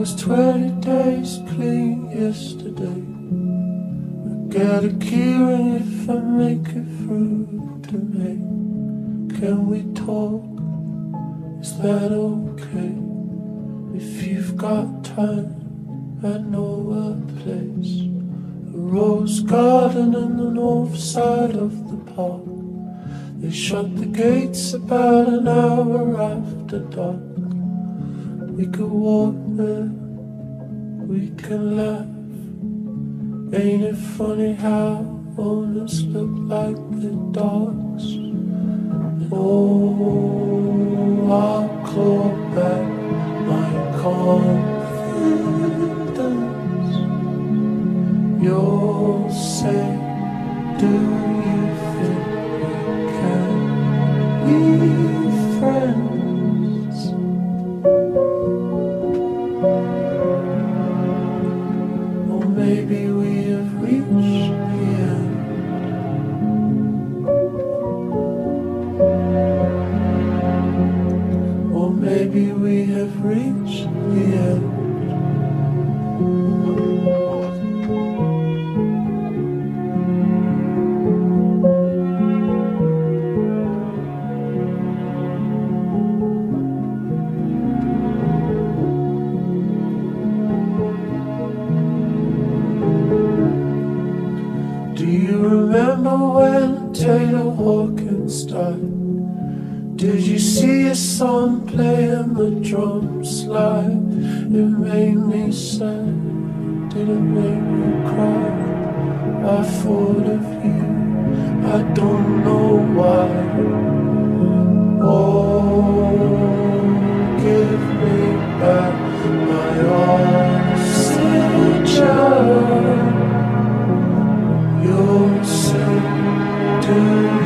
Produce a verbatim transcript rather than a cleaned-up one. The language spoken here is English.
was twenty days clean yesterday. I get a key ring if I make it through today. Can we talk? Is that okay? If you've got time, I know a place. A rose garden on the north side of the park. They shut the gates about an hour after dark. We could walk there, we can laugh. Ain't it funny how owners look like the dogs? Oh, I'll claw back my confidence. You'll say, do you think we can be friends? Or maybe we have reached the end. Or maybe we have reached the end. Do you remember when Taylor Hawkins died? Did you see his son playing the drum slide? It made me sad, did it make me cry? I thought of you, I don't know why. Oh, give me back my oxygen. You'll say, do